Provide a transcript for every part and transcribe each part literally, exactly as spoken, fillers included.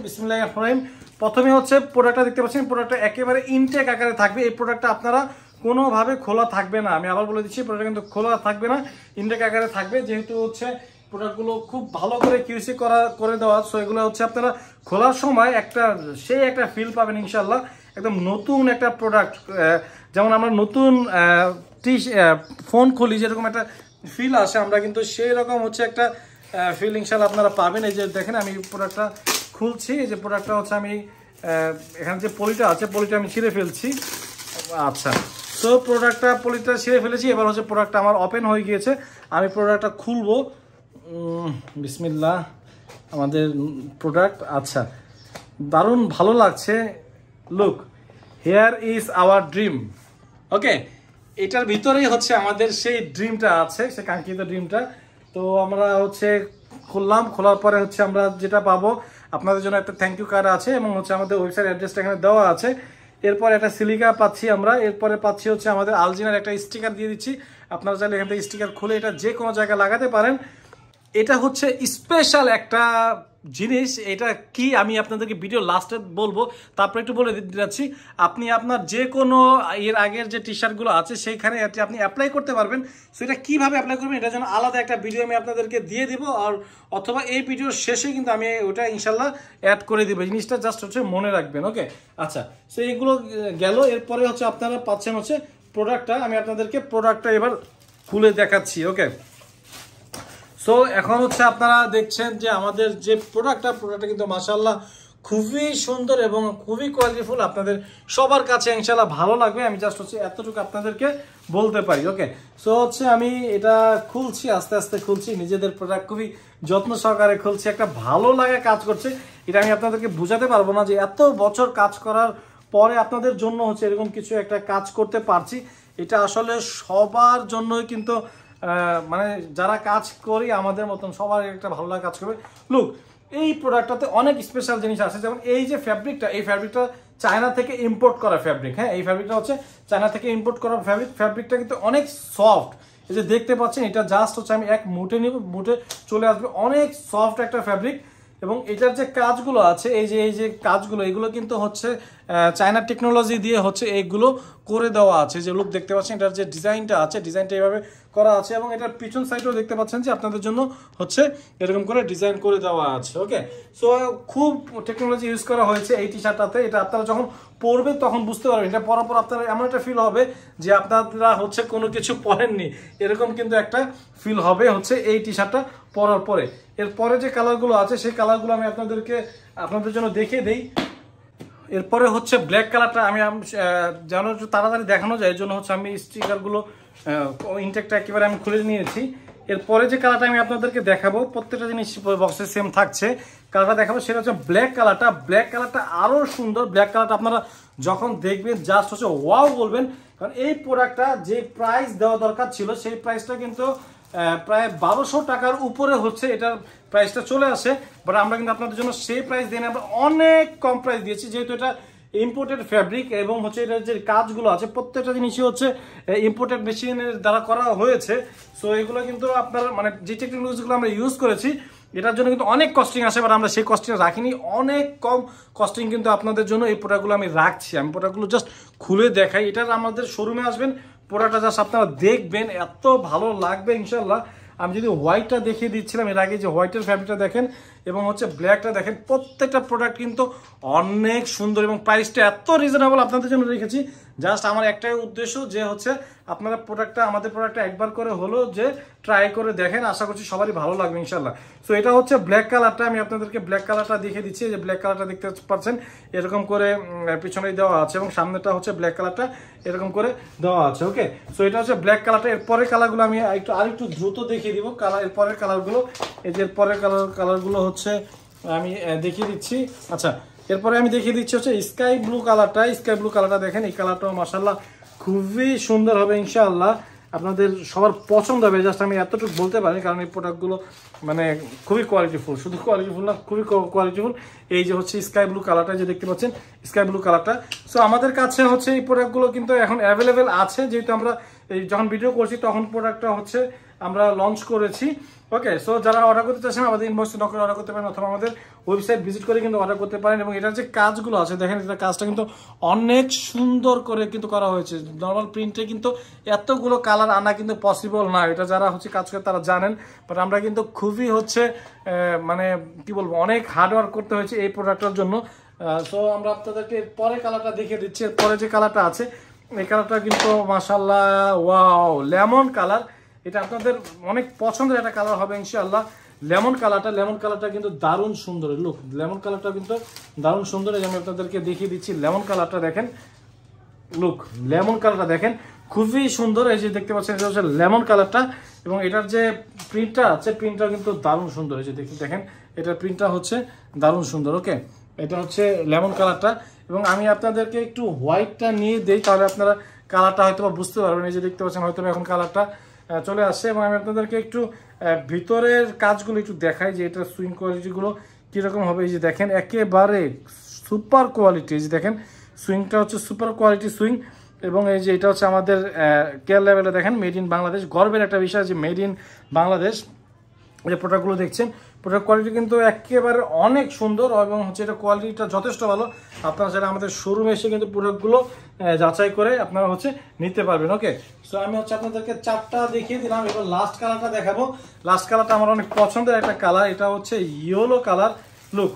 বিসমিল্লাহির রহমানির রহিম। প্রথমে হচ্ছে প্রোডাক্টটা দেখতে পাচ্ছেন, প্রোডাক্টটা একেবারে ইনটেক আকারে থাকবে। এই প্রোডাক্টটা আপনারা কোনোভাবে খোলা থাকবে না, আমি আবার বলে দিচ্ছি, প্রোডাক্ট কিন্তু খোলা থাকবে না, ইনটেক আকারে থাকবে। যেহেতু হচ্ছে প্রোডাক্টগুলো খুব ভালো করে কিউসি করা করে দেওয়া, সো এগুলো হচ্ছে আপনারা খোলার সময় একটা সেই একটা ফিল পাবেন ইনশাল্লাহ, একদম নতুন একটা প্রোডাক্ট। যেমন আমরা নতুন টি ফোন খুলি যেরকম একটা ফিল আসে, আমরা কিন্তু সেই রকম হচ্ছে একটা ফিল ইনশাল্লাহ আপনারা পাবেন। এই যে দেখেন আমি প্রোডাক্টটা খুলছি, এই যে প্রোডাক্টটা হচ্ছে আমি এখানে যে পলিটা আছে পলিটা আমি ছিঁড়ে ফেলছি। আচ্ছা, সো প্রোডাক্টটা পলিটা ছিঁড়ে ফেলেছি, এবার হচ্ছে প্রোডাক্টটা আমার ওপেন হয়ে গিয়েছে। আমি প্রোডাক্টটা খুলবো, বিসমিল্লাহ। আমাদের প্রোডাক্ট, আচ্ছা দারুণ ভালো লাগছে। Look, here is our dream. Okay, এটার ভিতরেই হচ্ছে আমাদের সেই ড্রিমটা আছে, সেই কাঙ্ক্ষিত ড্রিমটা। তো আমরা হচ্ছে খুললাম, খোলার পরে হচ্ছে আমরা যেটা পাবো, আপনাদের জন্য একটা থ্যাংক ইউ কার্ড আছে এবং হচ্ছে আমাদের ওয়েবসাইট অ্যাড্রেসটা এখানে দেওয়া আছে। এরপর একটা সিলিকা পাচ্ছি আমরা, এরপরে পাচ্ছি হচ্ছে আমাদের আলজিনার একটা স্টিকার দিয়ে দিচ্ছি। আপনারা চাইলে এখান থেকে স্টিকার খুলে এটা যে কোনো জায়গায় লাগাতে পারেন। এটা হচ্ছে স্পেশাল একটা জিনিস, এটা কি আমি আপনাদেরকে ভিডিও লাস্টে বলবো, তারপরে একটু বলে দিতে যাচ্ছি। আপনি আপনার যে কোনো এর আগের যে টি শার্টগুলো আছে সেইখানে আপনি অ্যাপ্লাই করতে পারবেন। সো এটা কীভাবে অ্যাপ্লাই করবেন এটার জন্য আলাদা একটা ভিডিও আমি আপনাদেরকে দিয়ে দিব, আর অথবা এই ভিডিওর শেষে কিন্তু আমি ওটা ইনশাল্লাহ অ্যাড করে দিব। জিনিসটা জাস্ট হচ্ছে মনে রাখবেন। ওকে, আচ্ছা, সো এইগুলো গেল। এরপরে হচ্ছে আপনারা পাচ্ছেন হচ্ছে প্রোডাক্টটা, আমি আপনাদেরকে প্রোডাক্টটা এবার খুলে দেখাচ্ছি। ওকে, সো এখন হচ্ছে আপনারা দেখছেন যে আমাদের যে প্রোডাক্টটা প্রোডাক্টটা কিন্তু মাশাআল্লাহ খুবই সুন্দর এবং খুবই কোয়ালিটিফুল, আপনাদের সবার কাছে ইনশাআল্লাহ ভালো লাগবে। আমি জাস্ট হচ্ছে এতটুকু আপনাদেরকে বলতে পারি। ওকে, সো হচ্ছে আমি এটা খুলছি, আস্তে আস্তে খুলছি, নিজেদের প্রোডাক্ট খুবই যত্ন সহকারে খুলছি, একটা ভালো লাগে কাজ করছে। এটা আমি আপনাদেরকে বোঝাতে পারবো না যে এত বছর কাজ করার পরে আপনাদের জন্য হচ্ছে এরকম কিছু একটা কাজ করতে পারছি। এটা আসলে সবার জন্যই কিন্তু মানে যারা কাজ করি আমাদের মতন সবার একটা ভালো লাগে কাজ করবে। লুক, এই প্রোডাক্টটাতে অনেক স্পেশাল জিনিস আছে, যেমন এই যে ফ্যাব্রিকটা, এই ফ্যাব্রিকটা চায়না থেকে ইম্পোর্ট করা ফ্যাব্রিক। হ্যাঁ, এই ফ্যাব্রিকটা হচ্ছে চায়না থেকে ইম্পোর্ট করা ফ্যাব্রিক। ফ্যাব্রিকটা কিন্তু অনেক সফট, এই যে দেখতে পাচ্ছেন, এটা জাস্ট হচ্ছে আমি এক মুঠে নিব, মুঠে চলে আসবে, অনেক সফট একটা ফ্যাব্রিক। এবং এটার যে কাজগুলো আছে, এই যে এই যে কাজগুলো, এগুলো কিন্তু হচ্ছে চায়না টেকনোলজি দিয়ে হচ্ছে এইগুলো করে দেওয়া আছে। যে লুক দেখতে পাচ্ছেন, এটার যে ডিজাইনটা আছে, ডিজাইনটা এইভাবে করা আছে এবং এটার পিছন সাইডেও দেখতে পাচ্ছেন যে আপনাদের জন্য হচ্ছে এরকম করে ডিজাইন করে দেওয়া আছে। ওকে, সো খুব টেকনোলজি ইউজ করা হয়েছে এই টি শার্টটাতে। এটা আপনারা যখন পরবেন তখন বুঝতে পারবেন, এটা পরার পর আপনারা এমন একটা ফিল হবে যে আপনারা হচ্ছে কোনো কিছু পরেননি, এরকম কিন্তু একটা ফিল হবে হচ্ছে এই টি শার্টটা পরার পরে। এরপরে যে কালারগুলো আছে সেই কালারগুলো আমি আপনাদেরকে আপনাদের জন্য দেখিয়ে দিই। এরপরে হচ্ছে ব্ল্যাক কালারটা, আমি যেন একটু তাড়াতাড়ি দেখানো যায় এর জন্য হচ্ছে আমি স্টিকারগুলো ইনটেকটা একেবারে আমি খুলে নিয়েছি। এরপরে যে কালারটা আমি আপনাদেরকে দেখাবো, প্রত্যেকটা জিনিস বক্সে সেম থাকছে, কালারটা দেখাবো সেটা হচ্ছে ব্ল্যাক কালারটা। ব্ল্যাক কালারটা আরও সুন্দর, ব্ল্যাক কালারটা আপনারা যখন দেখবেন জাস্ট হচ্ছে ওয়াও বলবেন, কারণ এই প্রোডাক্টটা যে প্রাইস দেওয়া দরকার ছিল সেই প্রাইসটা কিন্তু প্রায় বারোশো টাকার উপরে হচ্ছে এটার প্রাইসটা চলে আসে। বাট আমরা কিন্তু আপনাদের জন্য সেই প্রাইস দিয়ে আমরা অনেক কম প্রাইস দিয়েছি, যেহেতু এটা ইম্পোর্টেড ফ্যাব্রিক এবং হচ্ছে এটার যে কাজগুলো আছে প্রত্যেকটা জিনিসই হচ্ছে ইম্পোর্টেড মেশিনের দ্বারা করা হয়েছে। সো এগুলো কিন্তু আপনার মানে যে টেকনোলজিগুলো আমরা ইউজ করেছি এটার জন্য কিন্তু অনেক কস্টিং আসে, বাট আমরা সেই কস্টিং রাখিনি, অনেক কম কস্টিং কিন্তু আপনাদের জন্য এই প্রোডাক্টগুলো আমি রাখছি। আমি প্রোডাক্টগুলো জাস্ট খুলে দেখাই, এটার আমাদের শোরুমে আসবেন, প্রোডাক্টটা জাস্ট আপনারা দেখবেন, এত ভালো লাগবে ইনশাল্লাহ। আমি যদি হোয়াইটটা দেখিয়ে দিচ্ছিলাম এর আগে, যে হোয়াইটের ফ্যাব্রিকটা দেখেন এবং হচ্ছে ব্ল্যাকটা দেখেন, প্রত্যেকটা প্রোডাক্ট কিন্তু অনেক সুন্দর এবং প্রাইসটা এত রিজনেবল আপনাদের জন্য রেখেছি। জাস্ট আমার একটাই উদ্দেশ্য যে হচ্ছে আপনারা প্রোডাক্টটা আমাদের প্রোডাক্টটা একবার করে হলো যে ট্রাই করে দেখেন, আশা করছি সবারই ভালো লাগবে ইনশাল্লাহ। সো এটা হচ্ছে ব্ল্যাক কালারটা, আমি আপনাদেরকে ব্ল্যাক কালারটা দেখিয়ে দিচ্ছি। যে ব্ল্যাক কালারটা দেখতে পাচ্ছেন এরকম করে পিছনে দেওয়া আছে এবং সামনেটা হচ্ছে ব্ল্যাক কালারটা এরকম করে দেওয়া আছে। ওকে, সো এটা হচ্ছে ব্ল্যাক কালারটা। এরপরের কালারগুলো আমি একটু আর একটু দ্রুত দেখিয়ে দিব কালার, এরপরের কালারগুলো। এই যে এরপরের কালার কালারগুলো হচ্ছে আমি দেখিয়ে দিচ্ছি। আচ্ছা, এরপরে আমি দেখিয়ে দিচ্ছি হচ্ছে স্কাই ব্লু কালারটা। স্কাই ব্লু কালারটা দেখেন, এই কালারটাও মাশাআল্লাহ খুবই সুন্দর হবে ইনশাআল্লাহ, আপনাদের সবার পছন্দ হবে। জাস্ট আমি এতটুকু বলতে পারি, কারণ এই প্রোডাক্টগুলো মানে খুবই কোয়ালিটিফুল, শুধু কোয়ালিটিফুল না খুবই কোয়ালিটিফুল। এই যে হচ্ছে স্কাই ব্লু কালারটা যে দেখতে পাচ্ছেন, স্কাই ব্লু কালারটা। সো আমাদের কাছে হচ্ছে এই প্রোডাক্টগুলো কিন্তু এখন অ্যাভেলেবেল আছে, যেহেতু আমরা এই যখন ভিডিও করছি তখন প্রোডাক্টটা হচ্ছে আমরা লঞ্চ করেছি। ওকে, সো যারা অর্ডার করতে চাচ্ছেন আমাদের ইনবক্সে নক করে অর্ডার করতে পারেন, অথবা আমাদের ওয়েবসাইট ভিজিট করে কিন্তু অর্ডার করতে পারেন। এবং এটার যে কাজগুলো আছে দেখেন, এটা কাজটা কিন্তু অনেক সুন্দর করে কিন্তু করা হয়েছে। নর্মাল প্রিন্টে কিন্তু এতগুলো কালার আনা কিন্তু পসিবল না, এটা যারা হচ্ছে কাজ করে তারা জানেন। বাট আমরা কিন্তু খুবই হচ্ছে মানে কি বলবো, অনেক হার্ডওয়ার্ক করতে হয়েছে এই প্রোডাক্টের জন্য। সো আমরা আপনাদেরকে পরে কালারটা দেখিয়ে দিচ্ছি। পরে যে কালারটা আছে এই কালারটা কিন্তু মাশাআল্লাহ ওয়াও, লেমন কালার। এটা আপনাদের অনেক পছন্দের একটা কালার হবে ইনশাআল্লাহ। লেমন কালারটা লেমন কালারটা কিন্তু দারুণ সুন্দর। লুক, লেমন কালারটা কিন্তু দারুণ সুন্দর। এই আমি আপনাদেরকে দেখিয়ে দিচ্ছি লেমন কালারটা দেখেন। লুক, লেমন কালারটা দেখেন খুবই সুন্দর। এই যে দেখতে পাচ্ছেন এটা হচ্ছে লেমন কালারটা, এবং এটার যে প্রিন্টটা আছে প্রিন্টটা কিন্তু দারুণ সুন্দর। এই যে দেখেন এটার প্রিন্টটা হচ্ছে দারুণ সুন্দর। ওকে, এটা হচ্ছে লেমন কালারটা। এবং আমি আপনাদেরকে একটু হোয়াইটটা নিয়ে দিই, তাহলে আপনারা কালারটা হয়তো বুঝতে পারবেন। এই যে দেখতে পাচ্ছেন হয়তো এখন কালারটা চলে আসছে। এবং আমি আপনাদেরকে একটু ভিতরের কাজগুলো একটু দেখাই যে এটা সুইং কোয়ালিটিগুলো কীরকম হবে। এই যে দেখেন একেবারে সুপার কোয়ালিটি। এই যে দেখেন সুইংটা হচ্ছে সুপার কোয়ালিটি সুইং। এবং এই যে এটা হচ্ছে আমাদের কেয়ার লেভেলে দেখেন মেড ইন বাংলাদেশ। গর্বের একটা বিষয় যে মেড ইন বাংলাদেশ। এই প্রোডাক্টগুলো দেখছেন, প্রোডাক্ট কোয়ালিটি কিন্তু একেবারে অনেক সুন্দর, এবং হচ্ছে এটা কোয়ালিটিটা যথেষ্ট ভালো। আপনারা যারা আমাদের শোরুমে এসে কিন্তু প্রোডাক্টগুলো যাচাই করে আপনারা হচ্ছে নিতে পারবেন। ওকে, সো আমি হচ্ছে আপনাদেরকে চারটা দেখিয়ে দিলাম। এবার লাস্ট কালারটা দেখাবো। লাস্ট কালারটা আমার অনেক পছন্দের একটা কালার, এটা হচ্ছে yellow colour. Look,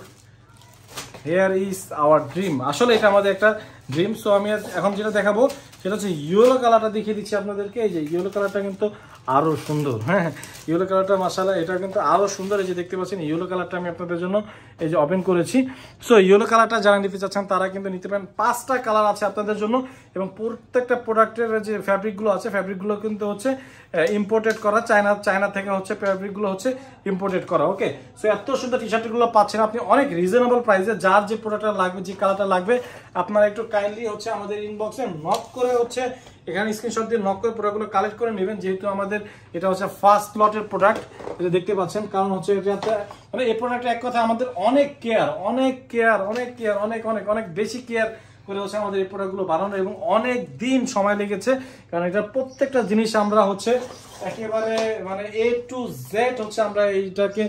here is our dream. আসলে এটা আমাদের একটা ড্রিম। সো আমি এখন যেটা দেখাবো সেটা হচ্ছে ইয়েলো কালারটা দেখিয়ে দিচ্ছি আপনাদেরকে। এই যে ইয়েলো কালারটা কিন্তু আরো সুন্দর। হ্যাঁ, ইয়েলো কালারটা মাশাআল্লাহ এটা কিন্তু আরো সুন্দর। এই যে দেখতে পাচ্ছেন ইয়েলো কালারটা আমি আপনাদের জন্য এই যে ওপেন করেছি। সো ইয়েলো কালারটা যারা নিতে চাচ্ছেন তারা কিন্তু নিতে পারেন। পাঁচটা কালার আছে আপনাদের জন্য, এবং প্রত্যেকটা প্রোডাক্টের যে ফ্যাব্রিকগুলো আছে ফ্যাব্রিকগুলো কিন্তু হচ্ছে ইম্পোর্টেড করা, চায়না চায়না থেকে হচ্ছে ফ্যাব্রিকগুলো হচ্ছে ইম্পোর্টেড করা। ওকে, সো এত সুন্দর টি শার্টগুলো পাচ্ছেন আপনি অনেক রিজনেবল প্রাইসে। যার যে প্রোডাক্টটা লাগবে, যে কালারটা লাগবে, আপনারা একটু কাইন্ডলি হচ্ছে আমাদের ইনবক্সে নক করে হচ্ছে এখানে স্ক্রিনশট দিয়ে নক করে প্রোডাক্টগুলো কালেক্ট করে নেবেন। যেহেতু আমাদের এটা হচ্ছে ফার্স্ট লটের প্রোডাক্ট, এটা দেখতে পাচ্ছেন। কারণ হচ্ছে এটা মানে এই প্রোডাক্টটা এক কথা আমাদের অনেক কেয়ার অনেক কেয়ার অনেক কেয়ার অনেক অনেক অনেক বেশি কেয়ার করে হচ্ছে আমাদের এই প্রোডাক্টগুলো বানানো, এবং অনেক দিন সময় লেগেছে। কারণ এটা প্রত্যেকটা জিনিস আমরা হচ্ছে একেবারে মানে এ টু জেড হচ্ছে আমরা এইটাকে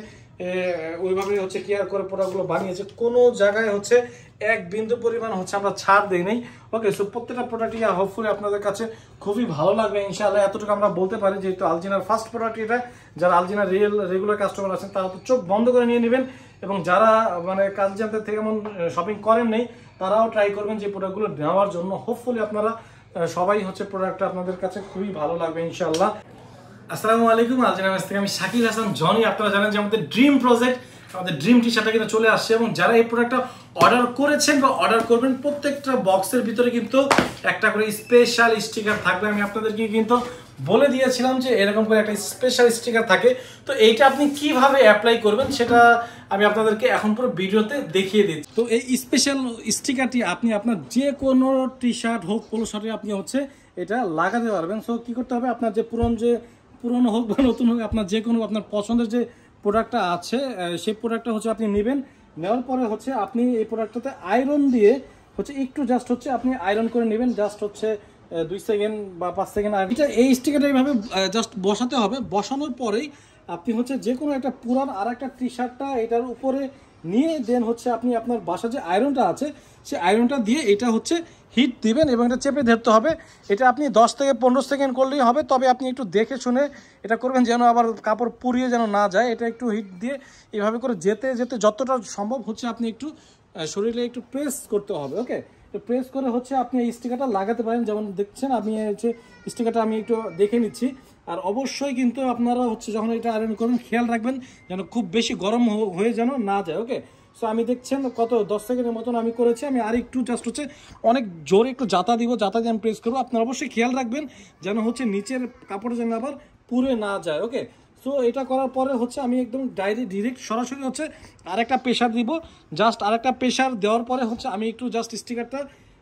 ওইভাবে হচ্ছে কেয়ার করে প্রোডাক্টগুলো বানিয়েছে। কোনো জায়গায় হচ্ছে এক বিন্দু পরিমাণ হচ্ছে আমরা ছাড় দেই নাই। ওকে, সো প্রত্যেকটা প্রোডাক্টই হোপফুলি আপনাদের কাছে খুবই ভালো লাগবে ইনশাআল্লাহ। এতটুকু আমরা বলতে পারি, যেহেতু আলজিনার ফার্স্ট প্রোডাক্ট এটা। যারা আলজিনার রিয়েল রেগুলার কাস্টমার আছেন তারা তো চোখ বন্ধ করে নিয়ে নেবেন, এবং যারা মানে কালজিনার থেকে এমন শপিং করেন নেই তারাও ট্রাই করবেন যে প্রোডাক্টগুলো নেওয়ার জন্য। হোপফুলি আপনারা সবাই হচ্ছে প্রোডাক্টটা আপনাদের কাছে খুবই ভালো লাগবে ইনশাআল্লাহ। আসসালামু আলাইকুম, আলজিনার থেকে আমি শাকিল হাসান জনি। আপনারা জানেন যে আমাদের ড্রিম প্রজেক্ট, আমাদের ড্রিম টি শার্টটা কিন্তু চলে আসছে, এবং যারা এই প্রোডাক্টটা অর্ডার করেছেন বা অর্ডার করবেন প্রত্যেকটা বক্সের ভিতরে কিন্তু একটা করে স্পেশাল স্টিকার থাকবে। আমি আপনাদেরকে কিন্তু বলে দিয়েছিলাম যে এরকম করে একটা স্পেশাল স্টিকার থাকে। তো এইটা আপনি কিভাবে অ্যাপ্লাই করবেন সেটা আমি আপনাদেরকে এখন পুরো ভিডিওতে দেখিয়ে দিচ্ছি। তো এই স্পেশাল স্টিকারটি আপনি আপনার যে কোনো টি শার্ট হোক, পোলো শার্টে আপনি হচ্ছে এটা লাগাতে পারবেন। সো কী করতে হবে, আপনার যে পুরনো যে পুরনো হোক বা নতুন হোক, আপনার যে কোনো আপনার পছন্দের যে প্রোডাক্টটা আছে সেই প্রোডাক্টটা হচ্ছে আপনি নেবেন। নেওয়ার পরে হচ্ছে আপনি এই প্রোডাক্টটাতে আয়রন দিয়ে হচ্ছে একটু জাস্ট হচ্ছে আপনি আয়রন করে নেবেন। জাস্ট হচ্ছে দুই সেকেন্ড বা পাঁচ সেকেন্ড। আর এটা এই স্টিকারটা এইভাবে জাস্ট বসাতে হবে। বসানোর পরেই আপনি হচ্ছে যে কোনো একটা পুরান আর একটা টি শার্টটা এটার উপরে নিয়ে দেন হচ্ছে আপনি আপনার বাসা যে আয়রনটা আছে সেই আয়রনটা দিয়ে এটা হচ্ছে হিট দিবেন, এবং এটা চেপে ধরতে হবে। এটা আপনি দশ থেকে পনেরো সেকেন্ড করলেই হবে, তবে আপনি একটু দেখে শুনে এটা করবেন যেন আবার কাপড় পুড়িয়ে যেন না যায়। এটা একটু হিট দিয়ে এভাবে করে যেতে যেতে যতটা সম্ভব হচ্ছে আপনি একটু শরীরে একটু প্রেস করতে হবে। ওকে, তো প্রেস করে হচ্ছে আপনি এই স্টিকারটা লাগাতে পারেন। যেমন দেখছেন আমি হচ্ছে স্টিকারটা আমি একটু দেখে নিচ্ছি। আর অবশ্যই কিন্তু আপনারা হচ্ছে যখন এটা আয়রন করবেন খেয়াল রাখবেন যেন খুব বেশি গরম হয়ে যেন না যায়। ওকে, সো আমি দেখছেন কত দশ সেকেন্ডের মতন আমি করেছি। আমি আর একটু জাস্ট হচ্ছে অনেক জোরে একটু জাতা দিব, জাতা দিয়ে আমি প্রেস করবো। আপনারা অবশ্যই খেয়াল রাখবেন যেন হচ্ছে নিচের কাপড়ে যেন আবার পুড়ে না যায়। ওকে, সো এটা করার পরে হচ্ছে আমি একদম ডাইরেক্ট ডিরেক্ট সরাসরি হচ্ছে আরেকটা প্রেশার দিব। জাস্ট আরেকটা প্রেশার দেওয়ার পরে হচ্ছে আমি একটু জাস্ট স্টিকারটা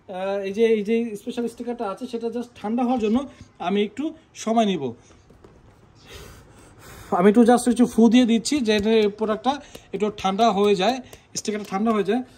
এই যে এই যে স্পেশাল স্টিকারটা আছে সেটা জাস্ট ঠান্ডা হওয়ার জন্য আমি একটু সময় নিব। আমি একটু জাস্ট একটু ফু দিয়ে দিচ্ছি যে প্রোডাক্টটা একটু ঠান্ডা হয়ে যায়, স্টিকারটা ঠান্ডা হয়ে যায়।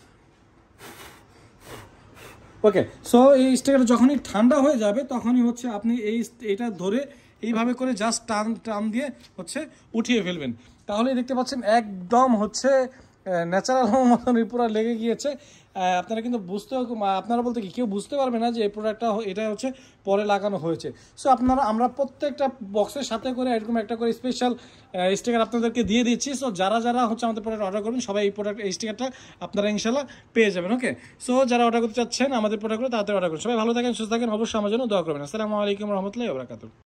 ওকে, সো এই স্টিকারটা যখনই ঠান্ডা হয়ে যাবে তখনই হচ্ছে আপনি এই এটা ধরে এইভাবে করে জাস্ট টান টান দিয়ে হচ্ছে উঠিয়ে ফেলবেন, তাহলেই দেখতে পাচ্ছেন একদম হচ্ছে ন্যাচারাল মতন পুরো লেগে গিয়েছে। আপনারা কিন্তু বুঝতে আপনারা বলতে কি কেউ বুঝতে পারবে না যে এই প্রোডাক্টটা এটা হচ্ছে পরে লাগানো হয়েছে। সো আপনারা আমরা প্রত্যেকটা বক্সের সাথে করে এরকম একটা করে স্পেশাল স্টিকার আপনাদেরকে দিয়ে দিচ্ছি। সো যারা যারা হচ্ছে আমাদের প্রোডাক্ট অর্ডার করবেন সবাই এই প্রোডাক্ট এই স্টিকারটা আপনারা ইনশাল্লাহ পেয়ে যাবেন। ওকে, সো যারা অর্ডার করতে চাচ্ছেন আমাদের প্রোডাক্টগুলো তাড়াতাড়ি অর্ডার করুন। সবাই ভালো থাকেন, সুস্থ থাকেন, অবশ্যই আমার জন্য দোয়া করবেন। আসসালামু আলাইকুম রহমতুল্লাহি ওয়া বারাকাতুহু।